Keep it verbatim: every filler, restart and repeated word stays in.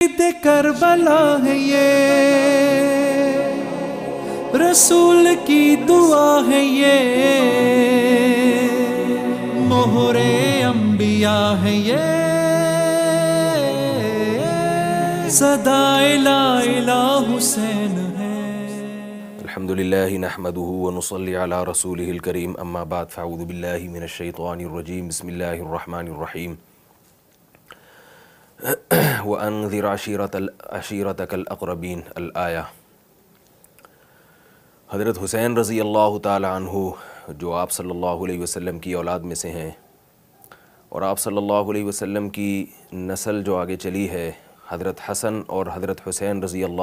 Karbala है ये, रसूल की दुआ है ये, मोहरे अंबिया है ये, सदाए ला इलाहा हुसैन है। अल्हम्दुलिल्लाहि नहमदुहु व नुसल्ली अला रसूलिहिल करीम, अम्मा बाद फ़अऊज़ु बिल्लाहि मिनश शैतानिर रजीम, बिस्मिल्लाहिर रहमानिर रहीम। व अंज़िर अशीरतल अशीरतकल अक़रबीन अल आया। हज़रत हुसैन रज़ी अल्लाह ताला अन्हु जो आप सल्लल्लाहु अलैहि वसल्लम की औलाद में से हैं और आप सल्लल्लाहु अलैहि वसल्लम की नस्ल जो आगे चली है, हज़रत हसन और हज़रत हुसैन रज़ी अल्लाह